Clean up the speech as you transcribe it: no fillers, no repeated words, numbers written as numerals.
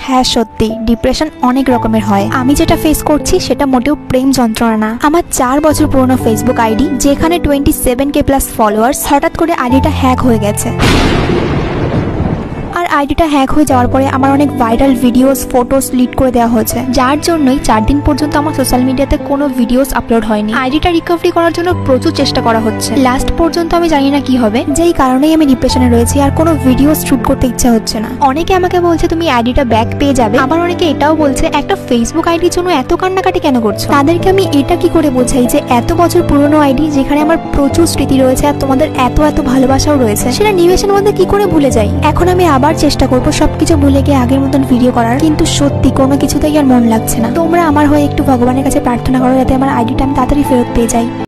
হ্যাঁ সত্যি ডিপ্রেশন অনেক রকমের হয়। আমি যেটা ফেস করছি সেটা মোটেও প্রেম যন্ত্রণা না। আমার 4 বছর পুরনো ফেসবুক আইডি যেখানে 27K প্লাস ফলোয়ার্স, হঠাৎ করে আইডিটা হ্যাক হয়ে গেছে। আর আইডিটা হ্যাক হয়ে যাওয়ার পরে আমার অনেক ভাইরাল ভিডিওস ফটোস লিড করে দেওয়া হয়েছে, যার জন্যই 4 দিন পর্যন্ত আমার সোশ্যাল মিডিয়াতে কোনো ভিডিওস আপলোড হয়নি। আইডিটা রিকভারি করার জন্য প্রচুর চেষ্টা করা হচ্ছে, লাস্ট পর্যন্ত আমি জানি না কি হবে, যেই কারণেই আমি ডিপ্রেশনে রয়েছি আর কোনো ভিডিওস শুট করতে ইচ্ছা হচ্ছে না। অনেকে আমাকে বলছে তুমি আইডিটা ব্যাক পেয়ে যাবে, আবার অনেকে এটাও বলছে একটা ফেসবুক আইডির জন্য এত কান্নাকাটি কেন করছো। তাদেরকে আমি এটা কি করে বোঝাই যে এত বছর পুরনো আইডি যেখানে আমার প্রচুর স্মৃতি রয়েছে আর তোমাদের এত এত ভালোবাসাও রয়েছে, সেটা নিমেষের মধ্যে কি করে ভুলে যাই। এখন আমি আবার চেষ্টা করবো সবকিছু ভুলে গিয়ে আগের মতন ভিডিও করার, কিন্তু সত্যি কোনো কিছুতেই আর মন লাগছে না। তোমরা আমার হয়ে একটু ভগবানের কাছে প্রার্থনা করো যাতে আমার আইডিটা আমি তাড়াতাড়ি ফেরত পেয়ে যাই।